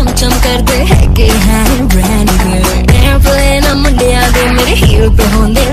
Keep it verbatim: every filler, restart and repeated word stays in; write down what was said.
चम चम करदे है कि है ब्रांड न्यू एयरप्लेन मुंडिया दे मेरे हील पे होंदे